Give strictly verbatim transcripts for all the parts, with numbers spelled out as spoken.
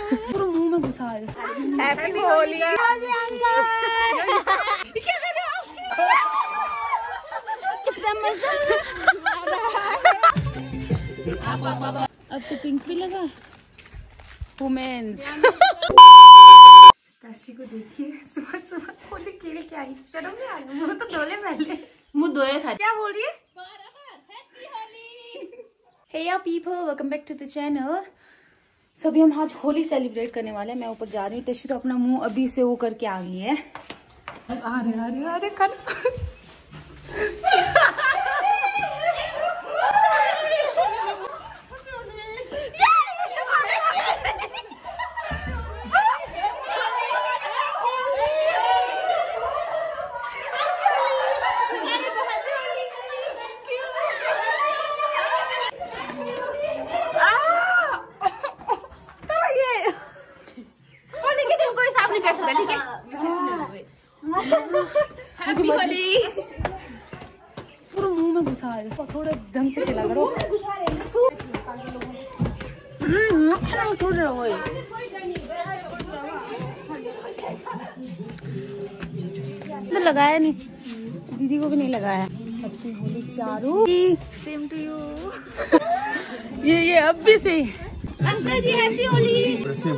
पूरा मुंह में घुसा है। हैप्पी होली। कितना मजा अब तो पिंक भी लगा। वुमेन्स ताशी को देखिए, सुबह सुबह होली खेल के आई, शर्म नहीं आ रही? मुँह तो धोले पहले, मुँह धोए खा। क्या बोल रही है? Hey ya people, welcome back to the channel. So अभी हम आज होली सेलिब्रेट करने वाले हैं। मैं ऊपर जा रही हूँ। तशी तो अपना मुंह अभी से वो करके आ गई है। आ रहे आ रहे आ रहे कर ठीक है। हैप्पी होली। पूरा मुंह में घुसा है, इसको थोड़ा ढंग से खिला करो। तो लगाया नहीं, दीदी को भी नहीं लगाया। Happy Holi Charu. Same to you. ये ये अब भी से अंकल जी हैप्पी होली।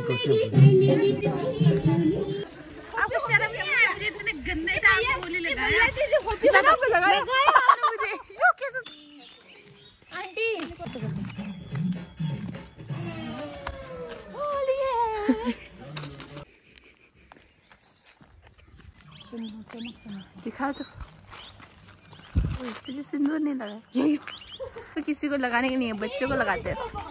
आपको शर्म नहीं आया? मुझे इतने गंदे से आपने होली लगाया। आपको लगाया मुझे। यो कैसे आंटी होली है। दिखा तो तुझे सिंदूर नहीं लगा। यो तो किसी को लगाने के नहीं है, बच्चों को लगाते हैं।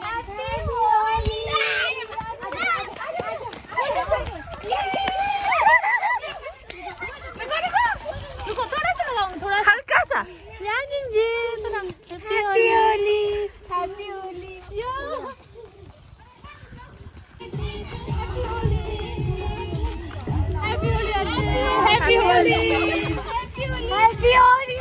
रुको थोड़ा सा लगाऊंगी, थोड़ा हल्का सा। Happy Holi, happy Holi, happy Holi, happy Holi, happy Holi,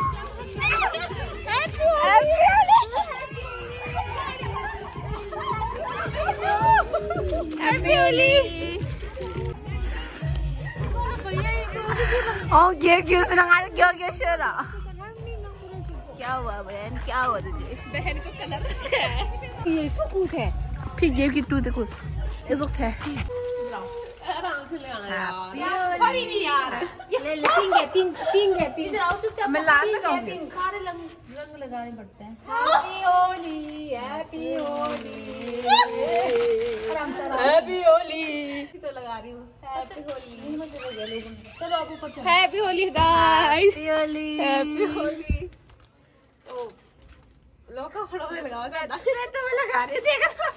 happy Holi. ओ क्या क्यों सुना? क्या क्या शरा? क्या हुआ बहन? क्या हुआ तुझे? बहन को कलर है। ये सुकूत है। फिर गेम की टू देखो। ये सुकूत है। आराम से ले आना यार। अरे नहीं यार। ले ले पिंक है, पिंक पिंक है, पिंक। इधर आओ चुपचाप। मैं लाल लगाऊंगी। सारे रंग रंग लगाने पड़ते हैं। Happy Holi, happy Holi, happy Holi. तो लगा रही हूँ हैप्पी होली। चलो आप ऊपर चलो। Happy Holi guys, happy Holi, happy Holi. ओ लोका खड़ो में लगाओ। मैं तो मैं लगा रही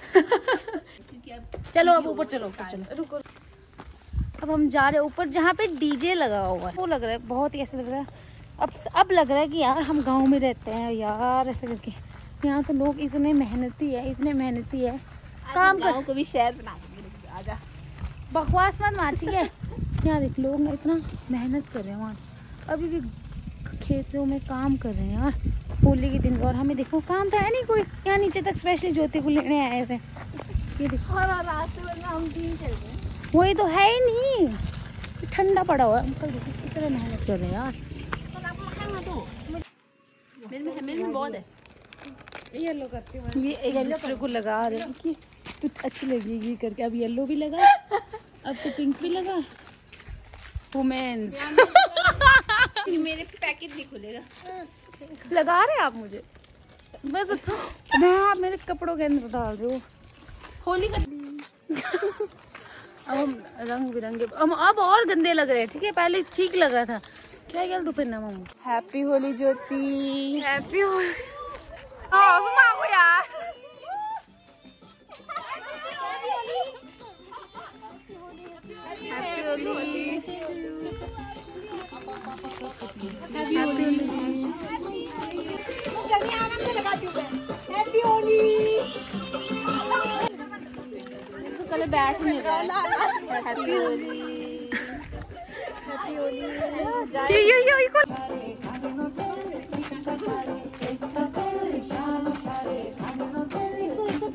देख। चलो अब ऊपर चलो, ऊपर चलो। रुको अब हम जा रहे हैं ऊपर, जहाँ पे डीजे लगा हुआ है। वो लग रहा है बहुत ही ऐसा लग रहा है। अब अब लग रहा है कि यार हम गांव में रहते हैं यार, ऐसे करके। यहाँ तो लोग इतने मेहनती है, इतने मेहनती है। काम कर को भी शहर बना देंगे। आजा बकवास मत मार, ठीक है? यहाँ देख लोग ना इतना मेहनत कर रहे हैं, वहाँ अभी भी खेतों में काम कर रहे हैं यार होली के दिन। और हमें देखो काम था है नहीं कोई। यहाँ नीचे तक स्पेशली ज्योति को लेने आए हुए। ये देखो रास्ते में हम तीन चल रहे हैं। वही तो है ही नहीं, ठंडा पड़ा हुआ है। अंकल देखो कितना मेहनत कर रहे हैं यार। मेरे में बहुत है। येलो करती हूँ। ये एक दूसरे को लगा रहे हैं कि तू अच्छी लगेगी करके। अब येलो भी लगा, अब तो पिंक भी लगा। वुमेन्स मेरे पैकेट नहीं खुलेगा। लगा रहे हैं आप मुझे बस बस। मैं आप मेरे कपड़ों के अंदर डाल रहे हो होली का। अब हम रंग बिरंगे, हम अब और गंदे लग रहे हैं। ठीक है पहले ठीक लग रहा था। क्या गल तू फिर ना mummy. Happy Holi Jyoti, happy Holi. यार हैप्पी होली, हैप्पी होली। कल बैठ नहीं रहा। Happy Holi, happy Holi. ये ये ये कौन?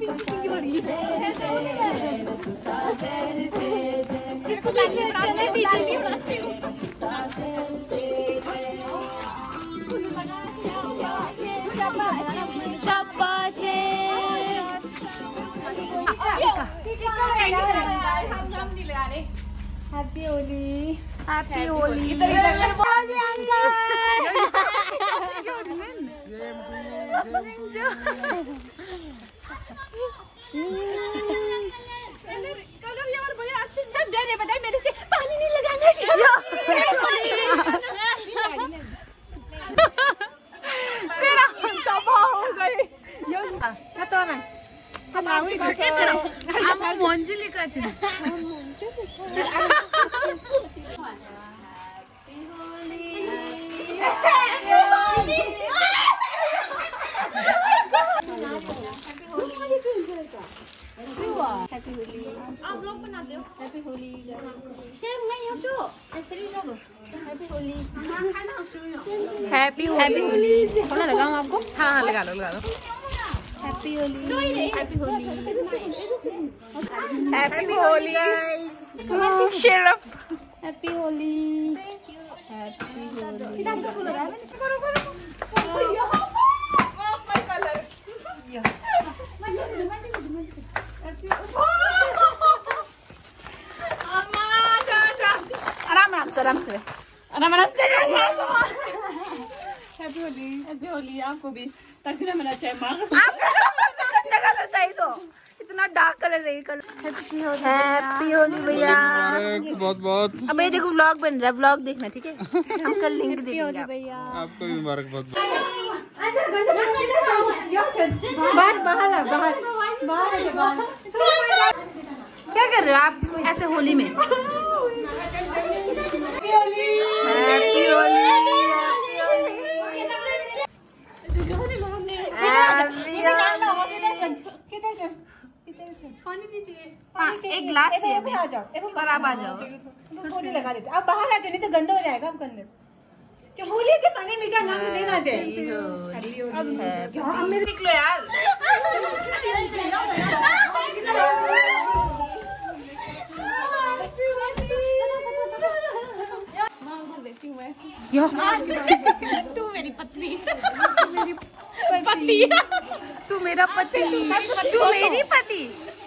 Happy Holi, happy Holi. सब डरे बताए मेरे से पानी नहीं लगाना। तेरा तबाह हो गई। मंजिली का हैप्पी होली। आप लोग बनाते हो हैप्पी होली। शेम नहीं हो शो ऐसे ही लोग हैप्पी होली। हैप्पी होली थोड़ा लगाऊं आपको? हाँ हाँ लगा लो लगा लो। Happy Holi, happy Holi, happy Holi guys. Share up. Happy Holi, happy Holi. करो करो आराम आराम से आराम से आराम आराम से। हैप्पी होली, हैप्पी होली आपको भी। ताकि ना मेरा चाय मांग कलर चाहिए तो इतना डार्क कलर नहीं colour. Happy Holi, happy Holi भैया बहुत बहुत। अब ये देखो व्लॉग बन रहा है, व्लॉग देखना ठीक है। हम कल लिंक दे देंगे भैया आपको भी। मुबारक बहुत बहुत। बाहर बाहर बाहर बाहर क्या कर रहे हो आप ऐसे होली में? Happy Holi, happy Holi. पानी दीजिए। एक गिलास चाहिए अभी। आ जाओ पर आप आ जाओ। होली लगा लेते आप बाहर आ जाओ नहीं तो गंदा हो जाएगा आपके अंदर। जो होली के पानी में जाना देना दे। निकलो यार। तू मेरी पत्नी, मेरी पति, तू मेरा पति, तू मेरी पति।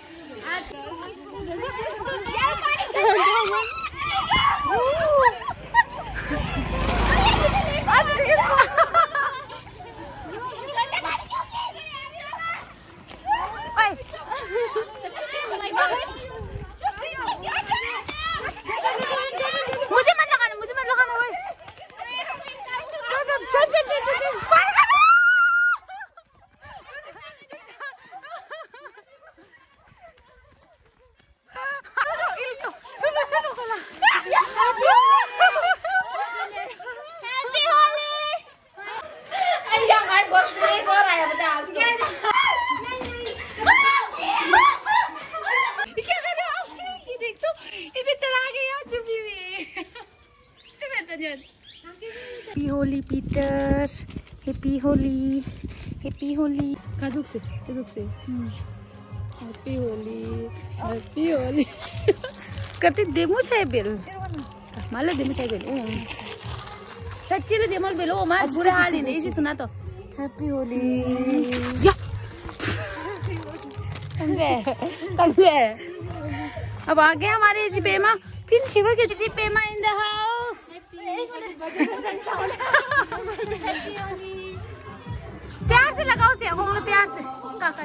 मुझे मत लगाना, मुझे मत लगाना। ओए चल चल चल चल चलो चलो चलो। हैप्पी होली। अय्या भाई बहुत एक और आया बता आज तो। क्या कर रहे हो आप? ये देख तो इधर चला गया चुपी हुई। Happy Holi Peter, happy Holi, happy Holi. काजुक से काजुक से हैप्पी होली, हैप्पी होली करते देमो छाय बेल मला देमो छाय बेल सच्ची रे देमो बेल ओ मा बुरा हाल नहीं जी सुना तो। हैप्पी होली या कंजे कंजे। अब आ गए हमारे जी पेमा, फिर शिवा के जी पेमा इन द हाउस। प्यार से लगाओ से हम प्यार से काका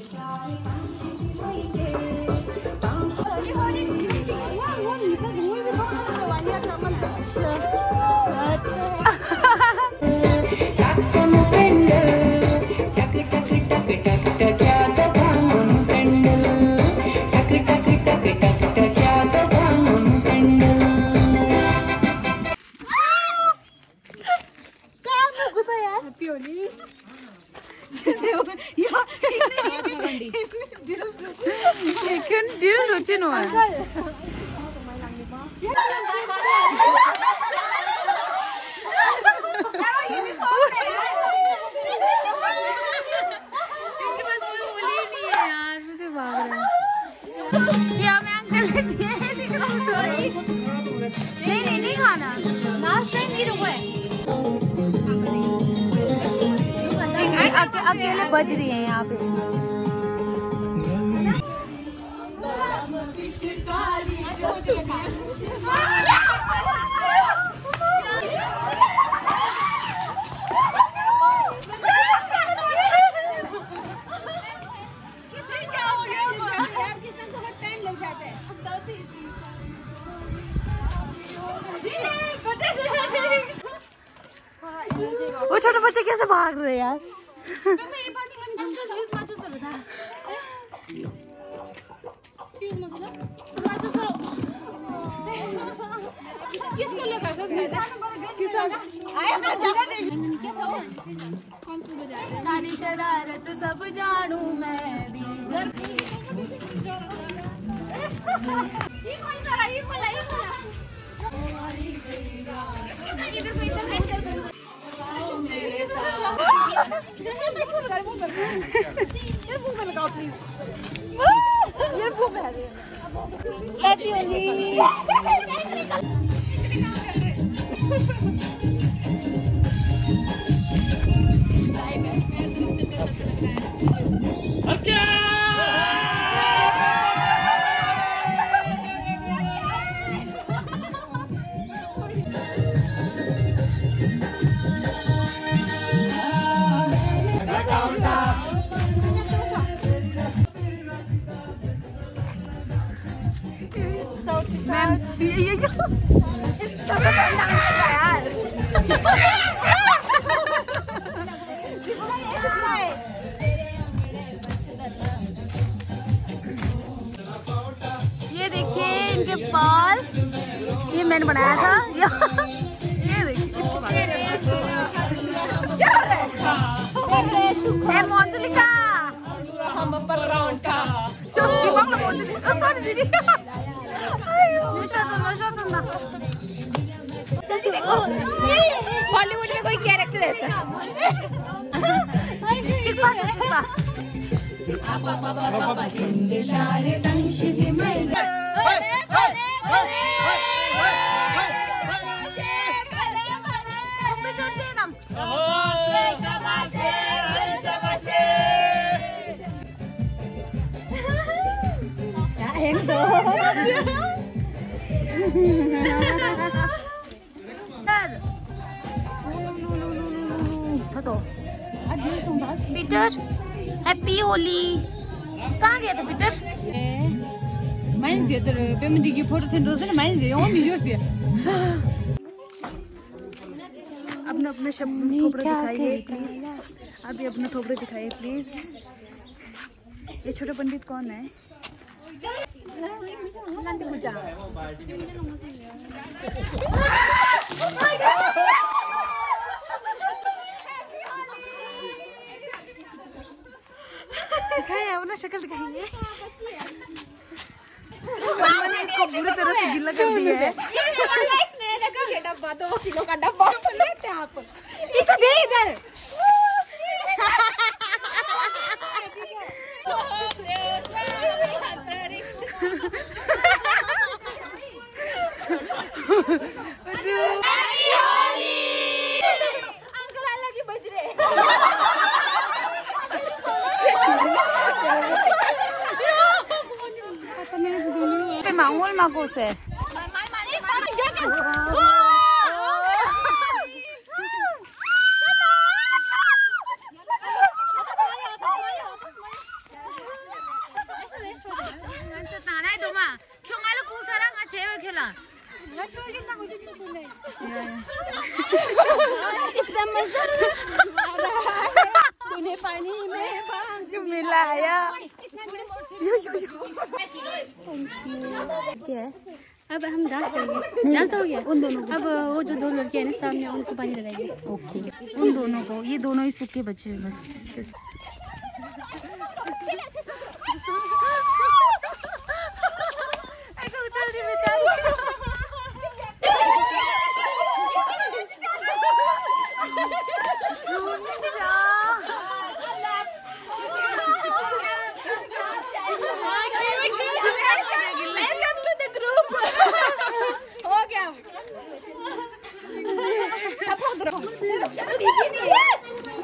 दिल रुचि नो है। इनके पास कोई होली नहीं है यार। भाग रहे हैं। ये हमें अंकल ने दिए हैं, दिख रहा है। नहीं नहीं नहीं खाना, लास्ट टाइम की रुको है। अकेले बज रही है यहाँ पे। वो छोटे बच्चे कैसे भाग रहे हैं यार। शरारत सब जानू मैं ये देखिए इनके बाल, ये मैंने बनाया था। ये देखिए मोचलिका हम परोंठा दीदी। बॉलीवुड में कोई कैरेक्टर ऐसा चिकपा चिकपा पीटर हैप्पी होली। कहाँ गया था पीटर? फोटो थे अपने अपने शब्द थोपड़े दिखाइए प्लीज। अभी अपने थोपड़े दिखाइए प्लीज। ये छोटे पंडित कौन है? नंदी पूजा। दिखाइए अपना शक्ल दिखाइए। मैंने इसको बुरी तरह से गिल्ला कर दिया है। ये डब्बा दो किलो का डब्बा लेते हैं आप। इसको दे इधर। अंकल अलग ही बज रहे। माहौल माकूस है। तूने पानी में मिलाया। क्या है? अब हम डांस करेंगे। डांस हो गया उन दोनों को। अब वो जो दो लड़कियां हैं सामने उनको पानी लगाएंगे। ओके उन दोनों को, ये दोनों ही सूखे बच्चे हैं बस। ऐसे उछल रही बेचारी। रुको रुको।